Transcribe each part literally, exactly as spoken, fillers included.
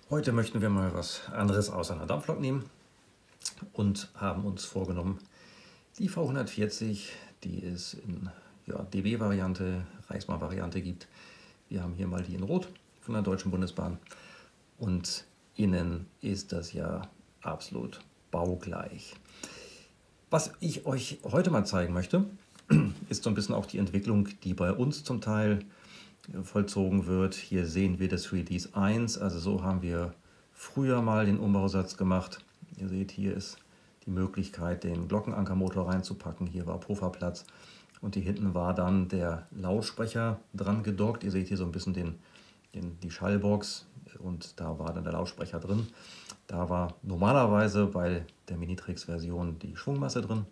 Heute möchten wir mal was anderes aus einer Dampflok nehmen und haben uns vorgenommen, die V hundertvierzig, die es in ja, D B-Variante, Reichsbahn-Variante gibt. Wir haben hier mal die in Rot von der Deutschen Bundesbahn und innen ist das ja absolut baugleich. Was ich euch heute mal zeigen möchte, ist so ein bisschen auch die Entwicklung, die bei uns zum Teil vollzogen wird. Hier sehen wir das Release eins, also so haben wir früher mal den Umbausatz gemacht. Ihr seht, hier ist die Möglichkeit, den Glockenankermotor reinzupacken. Hier war Pufferplatz und hier hinten war dann der Lautsprecher dran gedockt. Ihr seht hier so ein bisschen den, den, die Schallbox und da war dann der Lautsprecher drin. Da war normalerweise bei der Minitrix-Version die Schwungmasse drin.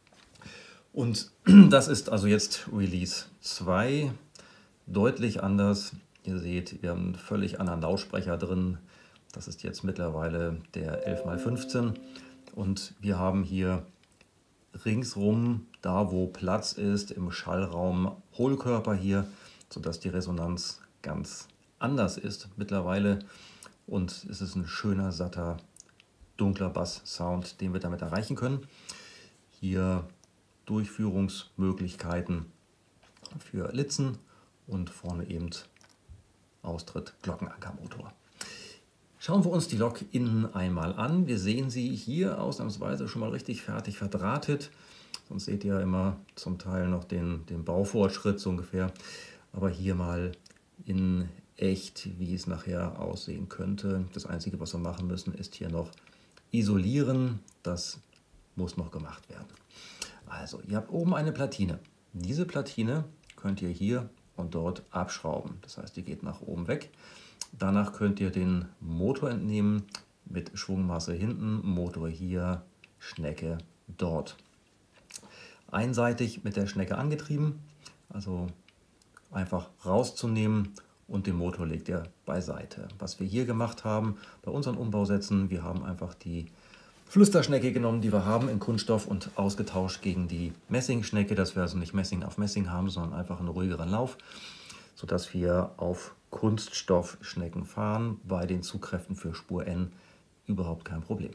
Und das ist also jetzt Release zwei. Deutlich anders. Ihr seht, wir haben einen völlig anderen Lautsprecher drin. Das ist jetzt mittlerweile der elf mal fünfzehn. Und wir haben hier ringsrum, da wo Platz ist, im Schallraum Hohlkörper hier, sodass die Resonanz ganz anders ist mittlerweile. Und es ist ein schöner, satter, dunkler Bass-Sound, den wir damit erreichen können. Hier Durchführungsmöglichkeiten für Litzen. Und vorne eben Austritt Glockenankermotor. Schauen wir uns die Lok innen einmal an. Wir sehen sie hier ausnahmsweise schon mal richtig fertig verdrahtet. Sonst seht ihr immer zum Teil noch den, den Baufortschritt so ungefähr. Aber hier mal in echt, wie es nachher aussehen könnte. Das Einzige, was wir machen müssen, ist hier noch isolieren. Das muss noch gemacht werden. Also, ihr habt oben eine Platine. Diese Platine könnt ihr hier und dort abschrauben. Das heißt, die geht nach oben weg. Danach könnt ihr den Motor entnehmen mit Schwungmasse hinten, Motor hier, Schnecke dort. Einseitig mit der Schnecke angetrieben, also einfach rauszunehmen und den Motor legt ihr beiseite. Was wir hier gemacht haben bei unseren Umbausätzen, wir haben einfach die Flüsterschnecke genommen, die wir haben in Kunststoff und ausgetauscht gegen die Messingschnecke, dass wir also nicht Messing auf Messing haben, sondern einfach einen ruhigeren Lauf, sodass wir auf Kunststoffschnecken fahren, bei den Zugkräften für Spur N überhaupt kein Problem.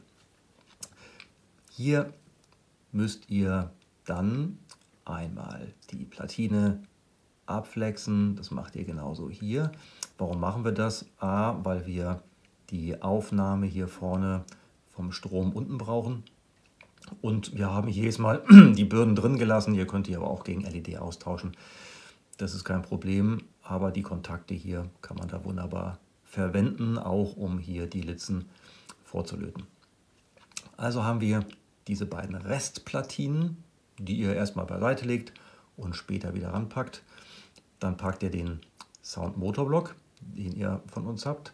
Hier müsst ihr dann einmal die Platine abflexen, das macht ihr genauso hier. Warum machen wir das? A, weil wir die Aufnahme hier vorne vom Strom unten brauchen. Und wir haben jedes Mal die Bürden drin gelassen. Ihr könnt die aber auch gegen L E D austauschen. Das ist kein Problem, aber die Kontakte hier kann man da wunderbar verwenden, auch um hier die Litzen vorzulöten. Also haben wir diese beiden Restplatinen, die ihr erstmal beiseite legt und später wieder ranpackt. Dann packt ihr den Sound-Motorblock, den ihr von uns habt,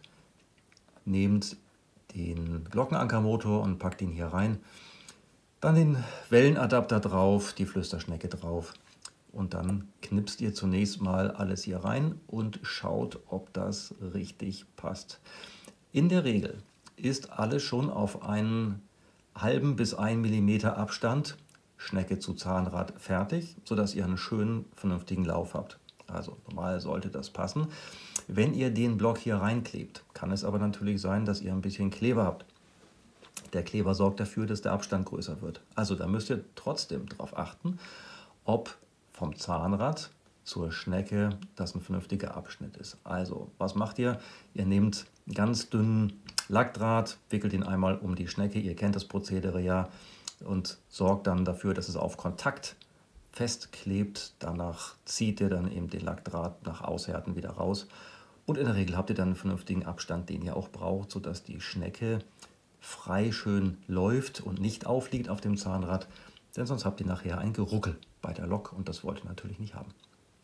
nehmt den Glockenankermotor und packt ihn hier rein. Dann den Wellenadapter drauf, die Flüsterschnecke drauf und dann knipst ihr zunächst mal alles hier rein und schaut, ob das richtig passt. In der Regel ist alles schon auf einen halben bis ein Millimeter Abstand, Schnecke zu Zahnrad, fertig, sodass ihr einen schönen, vernünftigen Lauf habt. Also normal sollte das passen. Wenn ihr den Block hier reinklebt, kann es aber natürlich sein, dass ihr ein bisschen Kleber habt. Der Kleber sorgt dafür, dass der Abstand größer wird. Also da müsst ihr trotzdem darauf achten, ob vom Zahnrad zur Schnecke das ein vernünftiger Abschnitt ist. Also was macht ihr? Ihr nehmt ganz dünnen Lackdraht, wickelt ihn einmal um die Schnecke, ihr kennt das Prozedere ja, und sorgt dann dafür, dass es auf Kontakt festklebt. Danach zieht ihr dann eben den Lackdraht nach Aushärten wieder raus. Und in der Regel habt ihr dann einen vernünftigen Abstand, den ihr auch braucht, sodass die Schnecke frei schön läuft und nicht aufliegt auf dem Zahnrad. Denn sonst habt ihr nachher ein Geruckel bei der Lok und das wollt ihr natürlich nicht haben.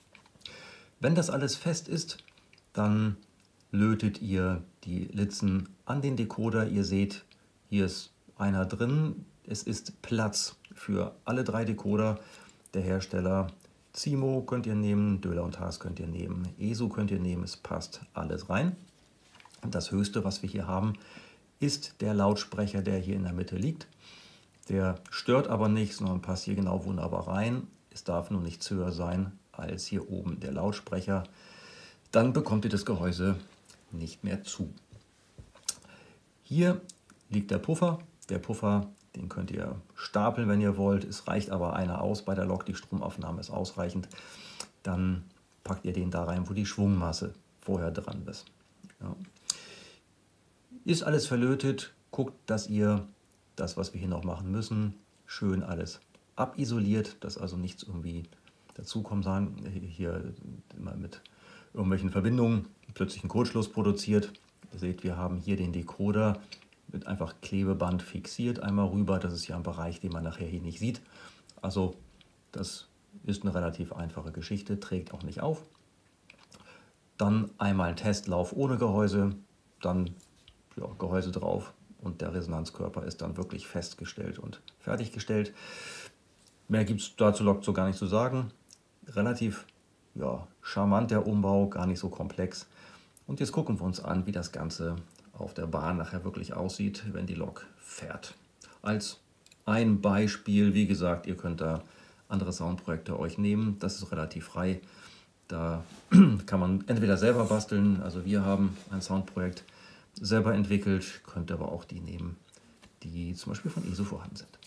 Wenn das alles fest ist, dann lötet ihr die Litzen an den Decoder. Ihr seht, hier ist einer drin. Es ist Platz für alle drei Decoder. Der Hersteller Zimo könnt ihr nehmen, Döhler und Haas könnt ihr nehmen, E S U könnt ihr nehmen, es passt alles rein. Das höchste, was wir hier haben, ist der Lautsprecher, der hier in der Mitte liegt. Der stört aber nicht, sondern passt hier genau wunderbar rein. Es darf nur nichts höher sein als hier oben der Lautsprecher. Dann bekommt ihr das Gehäuse nicht mehr zu. Hier liegt der Puffer. Der Puffer, den könnt ihr stapeln, wenn ihr wollt. Es reicht aber einer aus bei der Lok. Die Stromaufnahme ist ausreichend. Dann packt ihr den da rein, wo die Schwungmasse vorher dran ist. Ja. Ist alles verlötet. Guckt, dass ihr das, was wir hier noch machen müssen, schön alles abisoliert, dass also nichts irgendwie dazukommen kann. Hier immer mit irgendwelchen Verbindungen plötzlich einen Kurzschluss produziert. Ihr seht, wir haben hier den Decoder mit einfach Klebeband fixiert einmal rüber. Das ist ja ein Bereich, den man nachher hier nicht sieht. Also das ist eine relativ einfache Geschichte, trägt auch nicht auf. Dann einmal ein Testlauf ohne Gehäuse, dann ja, Gehäuse drauf und der Resonanzkörper ist dann wirklich festgestellt und fertiggestellt. Mehr gibt es dazu Lok so gar nicht zu sagen. Relativ ja, charmant der Umbau, gar nicht so komplex. Und jetzt gucken wir uns an, wie das Ganze auf der Bahn nachher wirklich aussieht, wenn die Lok fährt. Als ein Beispiel, wie gesagt, ihr könnt da andere Soundprojekte euch nehmen. Das ist relativ frei. Da kann man entweder selber basteln, also wir haben ein Soundprojekt selber entwickelt, könnt aber auch die nehmen, die zum Beispiel von E S O vorhanden sind.